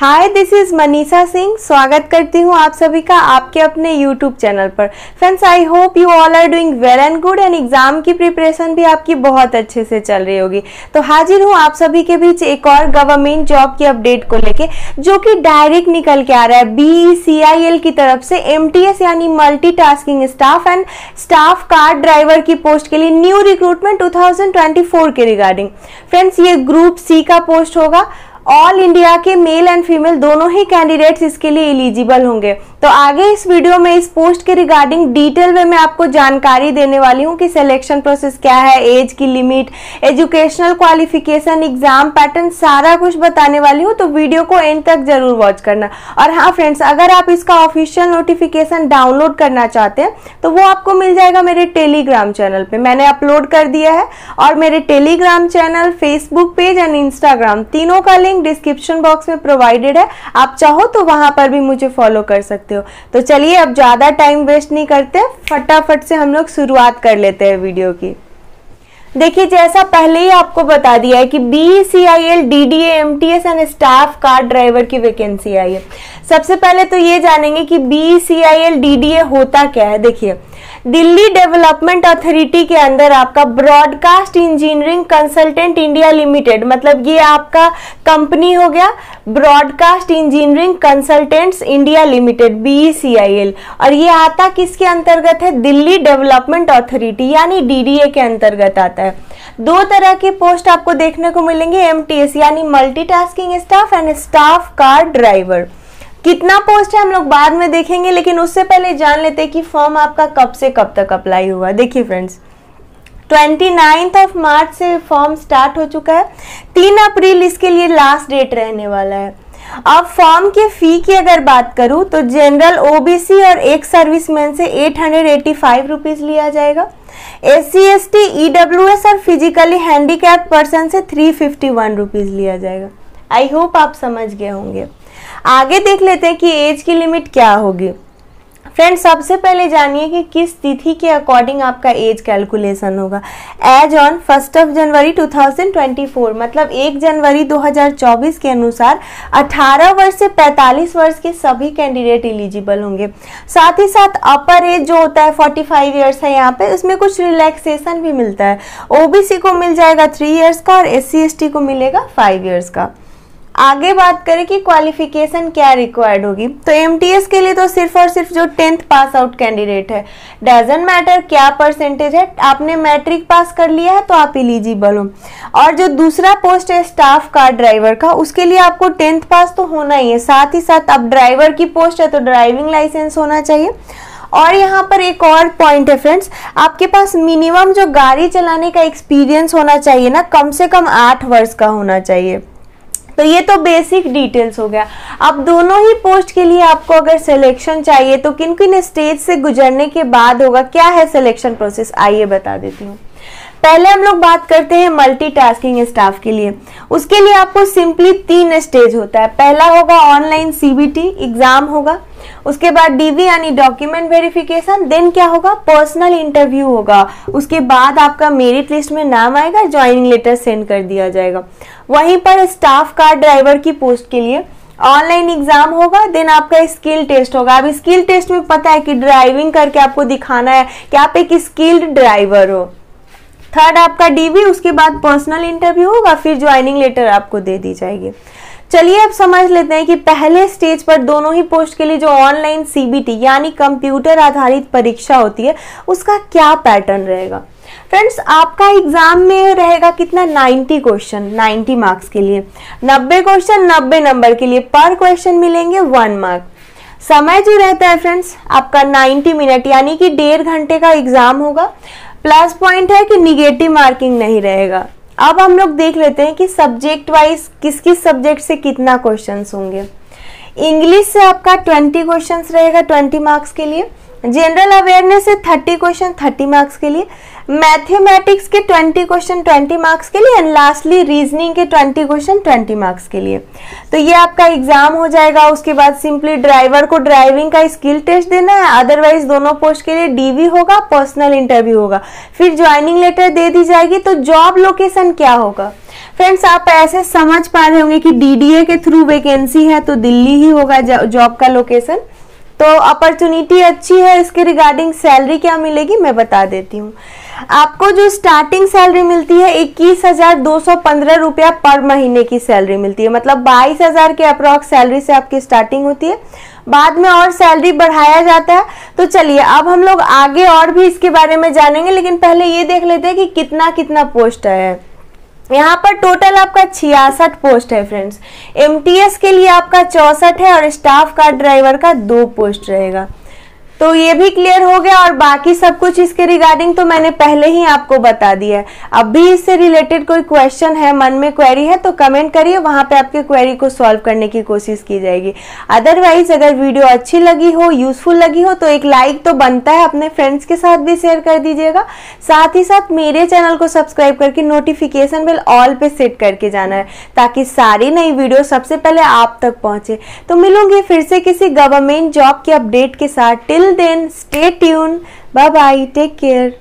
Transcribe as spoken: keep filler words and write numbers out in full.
Hi, this is Manisha Singh. स्वागत करती हूँ आप सभी का आपके अपने यूट्यूब चैनल पर। Friends, I hope you all are doing well and good and exam की प्रिपरेशन भी आपकी बहुत अच्छे से चल रही होगी। तो हाजिर हूँ आप सभी के बीच एक और गवर्नमेंट जॉब की अपडेट को लेके, जो कि डायरेक्ट निकल के आ रहा है B E C I L की तरफ से एम टी एस यानी multitasking staff and staff car driver की पोस्ट के लिए new recruitment two thousand twenty four के रिगार्डिंग। फ्रेंड्स, ये ग्रुप सी का पोस्ट होगा। ऑल इंडिया के मेल एंड फीमेल दोनों ही कैंडिडेट्स इसके लिए एलिजिबल होंगे। तो आगे इस वीडियो में इस पोस्ट के रिगार्डिंग डिटेल में मैं आपको जानकारी देने वाली हूँ कि सिलेक्शन प्रोसेस क्या है, एज की limit, educational qualification, exam pattern, सारा कुछ बताने वाली हूँ। तो वीडियो को एंड तक जरूर वॉच करना। और हाँ फ्रेंड्स, अगर आप इसका ऑफिशियल नोटिफिकेशन डाउनलोड करना चाहते हैं तो वो आपको मिल जाएगा मेरे टेलीग्राम चैनल पे। मैंने अपलोड कर दिया है और मेरे Telegram channel, Facebook page and Instagram तीनों का लिंक डिस्क्रिप्शन बॉक्स में प्रोवाइडेड है। आप चाहो तो वहां पर भी मुझे फॉलो कर सकते हो। तो चलिए अब ज्यादा टाइम वेस्ट नहीं करते, फटाफट से हम लोग शुरुआत कर लेते हैं वीडियो की। देखिए, जैसा पहले ही आपको बता दिया है कि B E C I L, D D A, M T S and staff car driver की वैकेंसी आई है। सबसे पहले तो ये जानेंगे कि B E C I L, D D A होता क्या है। देखिए, दिल्ली डेवलपमेंट अथॉरिटी के अंदर आपका Broadcast Engineering Consultant India Limited, मतलब ये आपका कंपनी हो गया Broadcast Engineering Consultants India Limited, B E C I L. और ये आता किसके अंतर्गत है? दिल्ली डेवलपमेंट अथॉरिटी यानी डी डी ए के अंतर्गत आता है। दो तरह के पोस्ट आपको देखने को मिलेंगे, एम टी एस यानी multitasking staff and staff car driver. कितना पोस्ट है हम लोग बाद में देखेंगे, लेकिन उससे पहले जान लेते हैं कि फॉर्म आपका कब से कब तक अप्लाई हुआ। देखिए फ्रेंड्स, उनतीस ऑफ मार्च से फॉर्म स्टार्ट हो चुका है। तीन अप्रैल इसके लिए लास्ट डेट रहने वाला है। अब फॉर्म के फी की अगर बात करूं तो जनरल, ओ बी सी और एक सर्विसमैन से eight hundred eighty five rupees लिया जाएगा। S C S T, E W S और फिजिकली हैंडीकैप्ड पर्सन से थ्री फिफ्टी वन रुपीज लिया जाएगा। आई होप आप समझ गए होंगे। आगे देख लेते हैं कि एज की लिमिट क्या होगी। फ्रेंड्स, सबसे पहले जानिए कि किस तिथि के अकॉर्डिंग आपका एज कैलकुलेशन होगा। Age on first of January two thousand twenty four, मतलब एक जनवरी दो हज़ार चौबीस के अनुसार अठारह वर्ष से पैंतालीस वर्ष के सभी कैंडिडेट एलिजिबल होंगे। साथ ही साथ अपर एज जो होता है पैंतालीस इयर्स है यहाँ पे, उसमें कुछ रिलैक्सेशन भी मिलता है। ओ बी सी को मिल जाएगा थ्री इयर्स का और एस सी एस टी को मिलेगा फाइव इयर्स का। आगे बात करें कि क्वालिफिकेशन क्या रिक्वायर्ड होगी, तो एम टी एस के लिए तो सिर्फ और सिर्फ जो टेंथ पास आउट कैंडिडेट है, डजंट मैटर क्या परसेंटेज है, आपने मैट्रिक पास कर लिया है तो आप एलिजिबल हो। और जो दूसरा पोस्ट है स्टाफ कार ड्राइवर का, उसके लिए आपको टेंथ पास तो होना ही है। साथ ही साथ अब ड्राइवर की पोस्ट है तो ड्राइविंग लाइसेंस होना चाहिए। और यहाँ पर एक और पॉइंट है फ्रेंड्स, आपके पास मिनिमम जो गाड़ी चलाने का एक्सपीरियंस होना चाहिए ना, कम से कम आठ वर्ष का होना चाहिए। तो ये तो बेसिक डिटेल्स हो गया। अब दोनों ही पोस्ट के लिए आपको अगर सिलेक्शन चाहिए तो किन किन स्टेज से गुजरने के बाद होगा, क्या है सिलेक्शन प्रोसेस, आइए बता देती हूँ। पहले हम लोग बात करते हैं मल्टीटास्किंग स्टाफ के लिए। उसके लिए आपको सिंपली तीन स्टेज होता है। पहला होगा online C B T exam होगा, उसके बाद डी वी यानी डॉक्यूमेंट वेरिफिकेशन, देन क्या होगा, पर्सनल इंटरव्यू होगा। उसके बाद आपका मेरिट लिस्ट में नाम आएगा, ज्वाइनिंग लेटर सेंड कर दिया जाएगा। वहीं पर स्टाफ कार ड्राइवर की पोस्ट के लिए ऑनलाइन एग्जाम होगा, देन आपका स्किल टेस्ट होगा। अब स्किल टेस्ट में पता है कि ड्राइविंग करके आपको दिखाना है कि आप एक स्किल्ड ड्राइवर हो। थर्ड आपका डी वी, उसके बाद पर्सनल इंटरव्यू होगा, फिर ज्वाइनिंग लेटर आपको दे दी जाएगी। चलिए अब समझ लेते हैं कि पहले स्टेज पर दोनों ही पोस्ट के लिए जो ऑनलाइन सी बी टी यानी कंप्यूटर आधारित परीक्षा होती है, उसका क्या पैटर्न रहेगा। फ्रेंड्स, आपका एग्जाम में रहेगा कितना, नब्बे क्वेश्चन, नब्बे मार्क्स के लिए। नब्बे क्वेश्चन नब्बे नंबर के लिए, पर क्वेश्चन मिलेंगे वन मार्क। समय जो रहता है फ्रेंड्स आपका नब्बे मिनट यानी कि डेढ़ घंटे का एग्जाम होगा। प्लस पॉइंट है कि निगेटिव मार्किंग नहीं रहेगा। अब हम लोग देख लेते हैं कि सब्जेक्ट वाइज किस किस सब्जेक्ट से कितना क्वेश्चंस होंगे। इंग्लिश से आपका ट्वेंटी क्वेश्चंस रहेगा ट्वेंटी मार्क्स के लिए। जनरल अवेयरनेस से थर्टी क्वेश्चन थर्टी मार्क्स के लिए। मैथमेटिक्स के ट्वेंटी क्वेश्चन ट्वेंटी मार्क्स के लिए एंड लास्टली रीजनिंग के ट्वेंटी क्वेश्चन ट्वेंटी मार्क्स के लिए। तो ये आपका एग्जाम हो जाएगा। उसके बाद सिंपली ड्राइवर को ड्राइविंग का स्किल टेस्ट देना है, अदरवाइज दोनों पोस्ट के लिए डीवी होगा, पर्सनल इंटरव्यू होगा, फिर ज्वाइनिंग लेटर दे दी जाएगी। तो जॉब लोकेशन क्या होगा फ्रेंड्स, आप ऐसे समझ पा रहे होंगे कि डीडीए के थ्रू वैकेंसी है तो दिल्ली ही होगा जॉब का लोकेशन। तो अपॉर्चुनिटी अच्छी है। इसके रिगार्डिंग सैलरी क्या मिलेगी मैं बता देती हूँ। आपको जो स्टार्टिंग सैलरी मिलती है इक्कीस हजार दो सौ पंद्रह रुपया पर महीने की सैलरी मिलती है, मतलब बाईस हजार के अप्रॉक्स सैलरी से आपकी स्टार्टिंग होती है। बाद में और सैलरी बढ़ाया जाता है। तो चलिए अब हम लोग आगे और भी इसके बारे में जानेंगे, लेकिन पहले ये देख लेते हैं कि कितना कितना पोस्ट है। यहाँ पर टोटल आपका छियासठ पोस्ट है फ्रेंड्स। एमटीएस के लिए आपका चौसठ है और स्टाफ कार ड्राइवर का दो पोस्ट रहेगा। तो ये भी क्लियर हो गया और बाकी सब कुछ इसके रिगार्डिंग तो मैंने पहले ही आपको बता दिया है। अब भी इससे रिलेटेड कोई क्वेश्चन है, मन में क्वेरी है तो कमेंट करिए, वहां पे आपके क्वेरी को सॉल्व करने की कोशिश की जाएगी। अदरवाइज अगर वीडियो अच्छी लगी हो, यूजफुल लगी हो तो एक लाइक तो बनता है, अपने फ्रेंड्स के साथ भी शेयर कर दीजिएगा। साथ ही साथ मेरे चैनल को सब्सक्राइब करके नोटिफिकेशन बेल ऑल पे सेट करके जाना है ताकि सारी नई वीडियो सबसे पहले आप तक पहुंचे। तो मिलूंगी फिर से किसी गवर्नमेंट जॉब के अपडेट के साथ। Till then stay tuned, bye bye, take care।